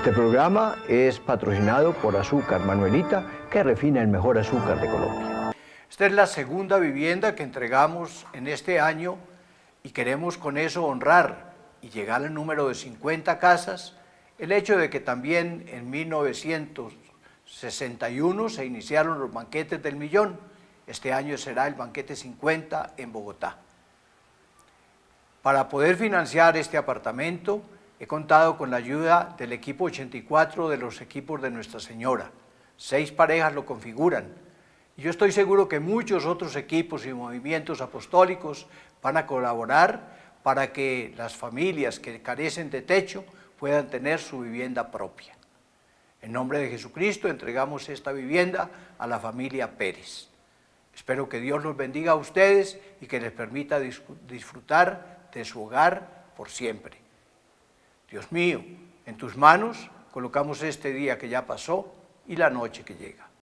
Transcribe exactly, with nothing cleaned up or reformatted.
Este programa es patrocinado por Azúcar Manuelita, que refina el mejor azúcar de Colombia. Esta es la segunda vivienda que entregamos en este año y queremos con eso honrar y llegar al número de cincuenta casas, el hecho de que también en mil novecientos sesenta y uno se iniciaron los banquetes del millón. Este año será el banquete cincuenta en Bogotá. Para poder financiar este apartamento, he contado con la ayuda del equipo ochenta y cuatro de los equipos de Nuestra Señora. Seis parejas lo configuran. Y yo estoy seguro que muchos otros equipos y movimientos apostólicos van a colaborar para que las familias que carecen de techo puedan tener su vivienda propia. En nombre de Jesucristo entregamos esta vivienda a la familia Pérez. Espero que Dios los bendiga a ustedes y que les permita disfrutar de su hogar por siempre. Dios mío, en tus manos colocamos este día que ya pasó y la noche que llega.